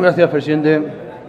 Gracias, presidente.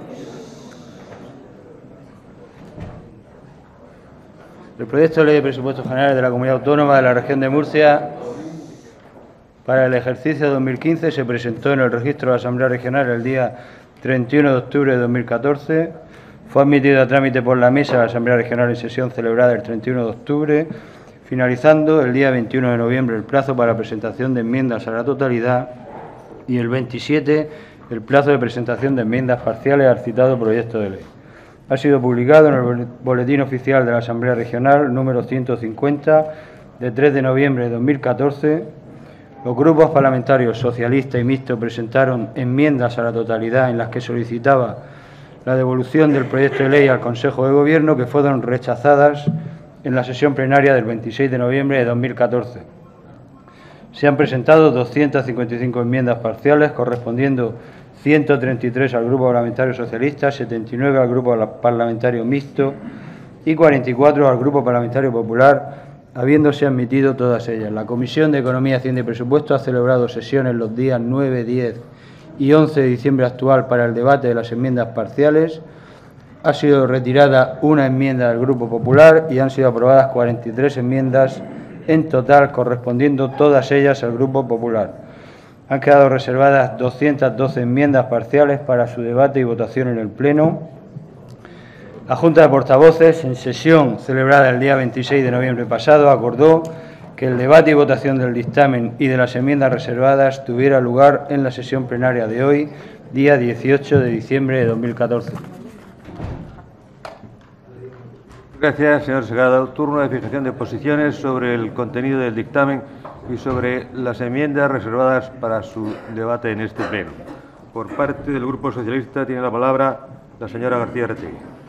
El proyecto de ley de presupuestos generales de la Comunidad Autónoma de la Región de Murcia para el ejercicio 2015 se presentó en el registro de la Asamblea Regional el día 31 de octubre de 2014. Fue admitido a trámite por la Mesa de la Asamblea Regional en sesión celebrada el 31 de octubre, finalizando el día 21 de noviembre el plazo para presentación de enmiendas a la totalidad y el 27 el plazo de presentación de enmiendas parciales al citado proyecto de ley. Ha sido publicado en el Boletín Oficial de la Asamblea Regional número 150 de 3 de noviembre de 2014. Los grupos parlamentarios socialista y mixto presentaron enmiendas a la totalidad en las que solicitaba la devolución del proyecto de ley al Consejo de Gobierno, que fueron rechazadas en la sesión plenaria del 26 de noviembre de 2014. Se han presentado 255 enmiendas parciales, correspondiendo 133 al Grupo Parlamentario Socialista, 79 al Grupo Parlamentario Mixto y 44 al Grupo Parlamentario Popular, habiéndose admitido todas ellas. La Comisión de Economía, Hacienda y Presupuestos ha celebrado sesiones los días 9, 10 y 11 de diciembre actual para el debate de las enmiendas parciales. Ha sido retirada una enmienda del Grupo Popular y han sido aprobadas 43 enmiendas en total, correspondiendo todas ellas al Grupo Popular. Han quedado reservadas 212 enmiendas parciales para su debate y votación en el Pleno. La Junta de Portavoces, en sesión celebrada el día 26 de noviembre pasado, acordó que el debate y votación del dictamen y de las enmiendas reservadas tuviera lugar en la sesión plenaria de hoy, día 18 de diciembre de 2014. Gracias, señor Segarra. Turno de fijación de posiciones sobre el contenido del dictamen y sobre las enmiendas reservadas para su debate en este pleno. Por parte del Grupo Socialista tiene la palabra la señora García Retegi.